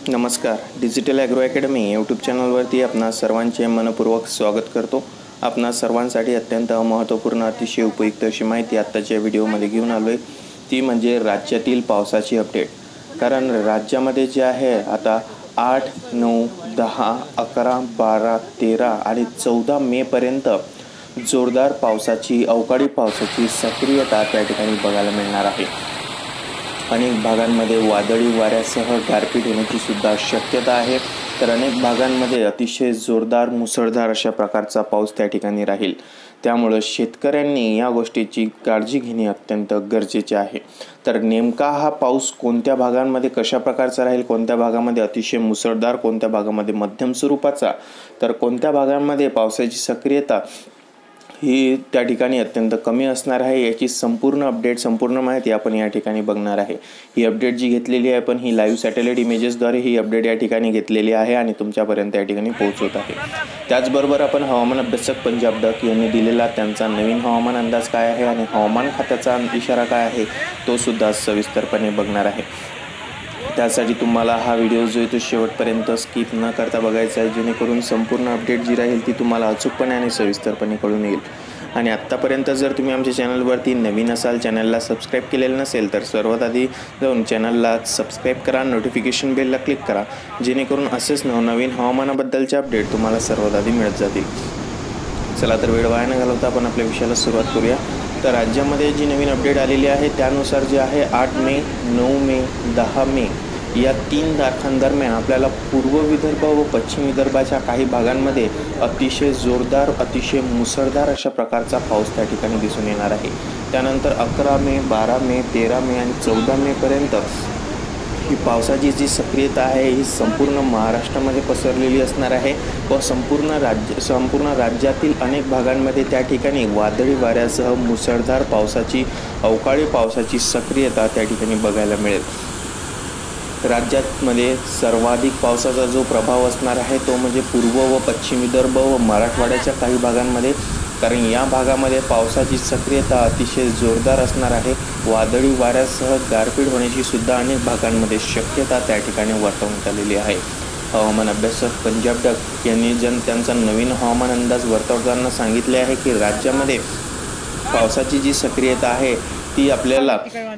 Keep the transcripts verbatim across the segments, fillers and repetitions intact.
नमस्कार. Digital agro academy YouTube चॅनलवरती आपणा सर्वांचे मनपूर्वक स्वागत करतो. आपणा सर्वांसाठी अत्यंत महत्त्वपूर्ण अतिशय उपयुक्त अशी माहिती आत्ताच्या व्हिडिओमध्ये घेऊन आलो आहे. ती म्हणजे राज्यातील पावसाची अपडेट. कारण राज्यामध्ये जे आहे आता आठ नऊ दहा अकरा बारा तेरा आणि चौदा मेपर्यंत जोरदार पावसाची अवकाळी पावसाची सक्रियता त्या ठिकाणी बघायला मिळणार आहे. अनेक भागांमध्ये वादळी वाऱ्यासह गारपीट होण्याची सुद्धा शक्यता आहे. तर अनेक भागांमध्ये अतिशय जोरदार मुसळधार अशा प्रकारचा पाऊस त्या ठिकाणी राहील. त्यामुळे शेतकऱ्यांनी या गोष्टीची काळजी घेणे अत्यंत गरजेचे आहे. तर नेमका हा पाऊस कोणत्या भागांमध्ये कशा प्रकारचा राहील, कोणत्या भागामध्ये अतिशय मुसळधार, कोणत्या भागामध्ये मध्यम स्वरूपाचा, तर कोणत्या भागांमध्ये पावसाची सक्रियता ही त्या ठिकाणी अत्यंत कमी असणार आहे, याची संपूर्ण अपडेट संपूर्ण माहिती आपण या ठिकाणी बघणार आहे. ही अपडेट जी घेतलेली आहे पण ही लाईव्ह सॅटेलाईट इमेजेसद्वारे ही अपडेट या ठिकाणी घेतलेली आहे आणि तुमच्यापर्यंत या ठिकाणी पोहोचवत आहे. त्याचबरोबर आपण हवामान अभ्यासक पंजाब डक यांनी दिलेला त्यांचा नवीन हवामान अंदाज काय आहे आणि हवामान खात्याचा इशारा काय आहे तो सुद्धा सविस्तरपणे बघणार आहे. त्यासाठी तुम्हाला हा व्हिडिओ जो आहे तो शेवटपर्यंत स्किप न करता बघायचा आहे, जेणेकरून संपूर्ण अपडेट जी राहील ती तुम्हाला अचूकपणे आणि सविस्तरपणे कळून येईल. आणि आत्तापर्यंत जर तुम्ही आमच्या चॅनलवरती नवीन असाल, चॅनलला सबस्क्राईब केलेलं नसेल, तर सर्वात आधी जाऊन चॅनलला सबस्क्राईब करा, नोटिफिकेशन बेलला क्लिक करा, जेणेकरून असेच नवनवीन हवामानाबद्दलचे अपडेट तुम्हाला सर्वात आधी मिळत जातील. चला तर वेळ वाया न घालवता आपण आपल्या विषयाला सुरुवात करूया. तर राज्यामध्ये जी नवीन अपडेट आलेली आहे त्यानुसार जे आहे आठ मे नऊ मे दहा मे या तीन तारखांदरम्यान आपल्याला पूर्व विदर्भ व पश्चिम विदर्भाच्या काही भागांमध्ये अतिशय जोरदार अतिशय मुसळधार अशा प्रकारचा पाऊस त्या ठिकाणी दिसून येणार आहे. त्यानंतर अकरा मे बारा मे तेरा मे आणि चौदा मेपर्यंत ही पावसाची जी सक्रियता आहे ही संपूर्ण महाराष्ट्रामध्ये पसरलेली असणार आहे व संपूर्ण राज्य संपूर्ण राज्यातील अनेक भागांमध्ये त्या ठिकाणी वादळी वाऱ्यासह मुसळधार पावसाची अवकाळी पावसाची सक्रियता त्या ठिकाणी बघायला मिळेल. राज्यामध्ये सर्वाधिक पावसाचा जो प्रभाव असणार आहे तो म्हणजे पूर्व व पश्चिम विदर्भ व मराठवाड्याच्या काही भागांमध्ये, कारण या भागामध्ये पावसाची सक्रियता अतिशय जोरदार असणार आहे. वादळी वाऱ्यासह गारपीट होण्याची सुद्धा अनेक भागांमध्ये शक्यता त्या ठिकाणी वर्तवण्यात आलेली आहे. हवामान अभ्यासक पंजाब डक यांनी जन त्यांचा नवीन हवामान अंदाज वर्तवताना सांगितले आहे की राज्यामध्ये पावसाची जी सक्रियता आहे ती आपल्याला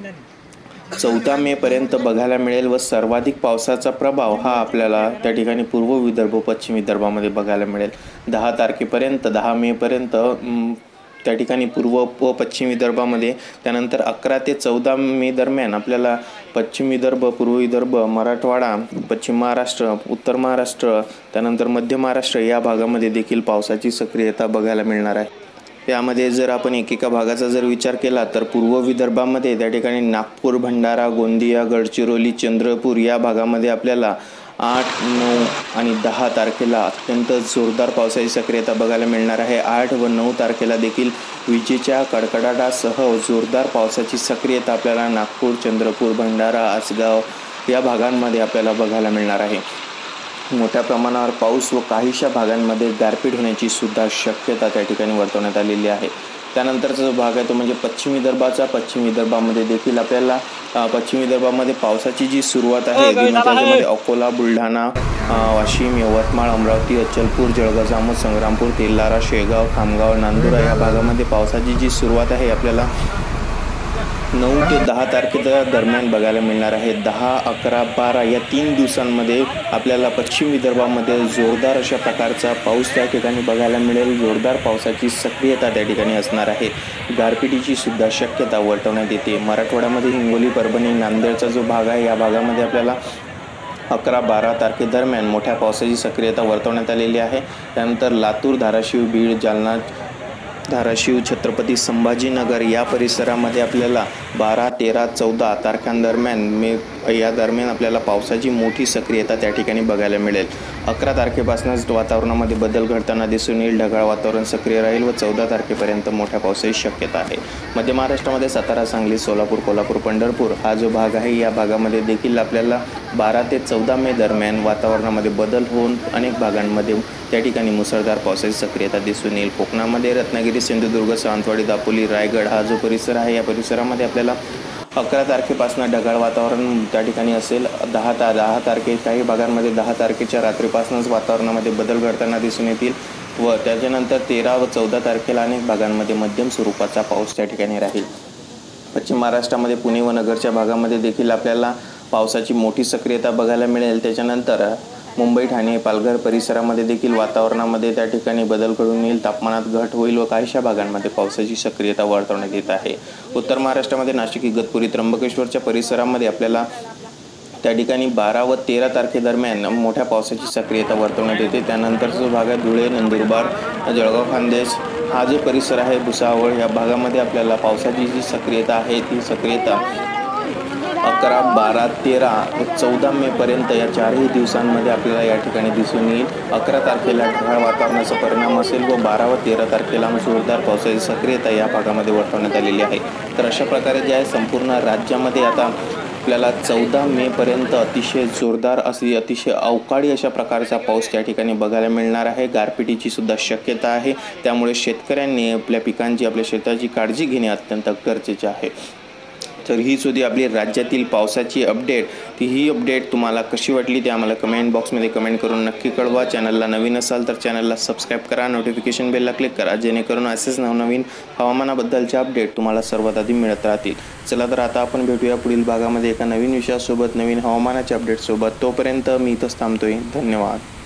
चौदा मेपर्यंत बघायला मिळेल व सर्वाधिक पावसाचा प्रभाव हा आपल्याला त्या ठिकाणी पूर्व विदर्भ पश्चिम विदर्भामध्ये बघायला मिळेल. दहा तारखेपर्यंत दहा मेपर्यंत त्या ठिकाणी पूर्व व पश्चिम विदर्भामध्ये, त्यानंतर अकरा ते चौदा मे दरम्यान आपल्याला पश्चिम विदर्भ पूर्व विदर्भ मराठवाडा पश्चिम महाराष्ट्र उत्तर महाराष्ट्र त्यानंतर मध्य महाराष्ट्र या भागामध्ये देखील पावसाची सक्रियता बघायला मिळणार आहे. यामध्ये जर आपण एकेका भागाचा जर विचार केला तर पूर्व विदर्भामध्ये त्या ठिकाणी नागपूर भंडारा गोंदिया गडचिरोली चंद्रपूर या भागामध्ये आपल्याला आठ नऊ आणि दहा तारखेला अत्यंत जोरदार पावसाची सक्रियता बघायला मिळणार आहे. आठ व नऊ तारखेला देखील विजेच्या कडकडाटासह जोरदार पावसाची सक्रियता आपल्याला नागपूर चंद्रपूर भंडारा आसगाव या भागांमध्ये आपल्याला बघायला मिळणार आहे. मोठ्या प्रमाणावर पाऊस व काहीशा भागांमध्ये गारपीट होण्याची सुद्धा शक्यता त्या ठिकाणी वर्तवण्यात आलेली आहे. त्यानंतरचा जो भाग आहे तो म्हणजे पश्चिम विदर्भाचा. पश्चिम विदर्भामध्ये देखील आपल्याला पश्चिम विदर्भामध्ये पावसाची जी सुरुवात आहे त्याच्यामध्ये अकोला बुलढाणा वाशिम यवतमाळ अमरावती अचलपूर जळगाव जामोद संग्रामपूर तेलारा शेगाव खामगाव नांदुरा या भागामध्ये पावसाची जी सुरुवात आहे आपल्याला नऊ ते दहा तारखेच्या दरम्यान बघायला मिळणार आहे. दहा अकरा बारा या तीन दिवसांमध्ये आपल्याला पश्चिम विदर्भामध्ये जोरदार अशा प्रकारचा पाऊस त्या ठिकाणी बघायला मिळेल. जोरदार पावसाची सक्रियता त्या ठिकाणी असणार आहे. गारपिटीची सुद्धा शक्यता वर्तवण्यात येते. मराठवाड्यामध्ये हिंगोली परभणी नांदेडचा जो भाग आहे या भागामध्ये आपल्याला अकरा बारा तारखेदरम्यान मोठ्या पावसाची सक्रियता वर्तवण्यात आलेली आहे. त्यानंतर लातूर धाराशिव बीड जालना धाराशिव छत्रपती संभाजीनगर या परिसरामध्ये आपल्याला बारा तेरा चौदा तारखांदरम्यान मे या दरम्यान आपल्याला पावसाची मोठी सक्रियता त्या ठिकाणी बघायला मिळेल. अकरा तारखेपासूनच वातावरणामध्ये बदल घडताना दिसून येईल. ढगाळ वातावरण सक्रिय राहील व चौदा तारखेपर्यंत मोठ्या पावसाची शक्यता आहे. मध्य महाराष्ट्रामध्ये सातारा सांगली सोलापूर कोल्हापूर पंढरपूर हा जो भाग आहे या भागामध्ये देखील आपल्याला बारा ते चौदा मे दरम्यान वातावरणामध्ये बदल होऊन अनेक भागांमध्ये त्या ठिकाणी मुसळधार पावसाची सक्रियता दिसून येईल. कोकणामध्ये रत्नागिरी सिंधुदुर्ग सावंतवाडी दापोली रायगड हा जो परिसर आहे या परिसरामध्ये आपल्याला अकरा तारखेपासून ढगाळ वातावरण त्या ठिकाणी असेल. दहा ता दहा तारखे काही भागांमध्ये दहा तारखेच्या रात्रीपासूनच वातावरणामध्ये बदल घडताना दिसून येतील व त्याच्यानंतर तेरा व चौदा तारखेला अनेक भागांमध्ये मध्यम स्वरूपाचा पाऊस त्या ठिकाणी राहील. पश्चिम महाराष्ट्रामध्ये पुणे व नगरच्या भागामध्ये देखील आपल्याला पावसाची मोठी सक्रियता बघायला मिळेल. त्याच्यानंतर मुंबई, ठाणे, पालघर परिसरामध्ये देखील वातावरणामध्ये त्या ठिकाणी बदल घडून येईल. तापमानात घट होईल व काहीशा भागांमध्ये पावसाची सक्रियता वर्तवण्यात येत आहे. उत्तर महाराष्ट्रामध्ये नाशिक, इगतपुरी, त्र्यंबकेश्वरच्या परिसरामध्ये आपल्याला त्या ठिकाणी बारा व तेरा तारखेदरम्यान मोठ्या पावसाची सक्रियता वर्तवण्यात येते. त्यानंतर जो भाग आहे धुळे, नंदुरबार, जळगाव, खान्देश हा जो परिसर आहे भुसावळ या भागामध्ये आपल्याला पावसाची जी सक्रियता आहे ती सक्रियता अकरा, बारा, तेरा व चौदा मेपर्यंत या चारही दिवसांमध्ये आपल्याला या ठिकाणी दिसून येईल. अकरा तारखेला ढगाळ वातावरणाचा परिणाम असेल व बारा व तेरा तारखेला जोरदार पावसाची सक्रियता या भागामध्ये वर्तवण्यात आलेली आहे. तर अशा प्रकारे जे आहे संपूर्ण राज्यामध्ये आता आपल्याला चौदा मेपर्यंत अतिशय जोरदार अशी अतिशय अवकाळी अशा प्रकारचा पाऊस त्या ठिकाणी बघायला मिळणार आहे. गारपिटीची सुद्धा शक्यता आहे. त्यामुळे शेतकऱ्यांनी आपल्या पिकांची, आपल्या शेताची काळजी घेणे अत्यंत गरजेचे आहे. तर ही सुद्धा आपली राज्यातील पावसाची अपडेट. ती ही अपडेट तुम्हाला कशी वाटली ते आम्हाला कमेंट बॉक्समध्ये कमेंट करून नक्की कळवा. चॅनलला नवीन असाल तर चॅनलला सबस्क्राईब करा, नोटिफिकेशन बेलला क्लिक करा, जेणेकरून असेच नवनवीन हवामानाबद्दलचे अपडेट तुम्हाला सर्वात आधी मिळत राहतील. चला तर आता आपण भेटूया पुढील भागामध्ये एका नवीन विषयासोबत, नवीन हवामानाच्या अपडेटसोबत. तोपर्यंत मी इथंच थांबतोय. धन्यवाद.